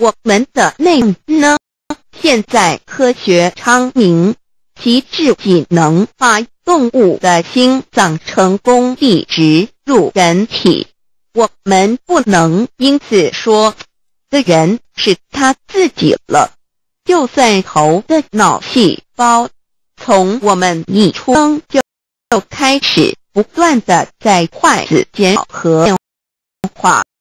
我们的内呢？现在科学昌明，其至仅能把动物的心脏成功地植入人体。我们不能因此说的人是他自己了。就算头的脑细胞从我们一出生就开始不断的在筷子间和变化，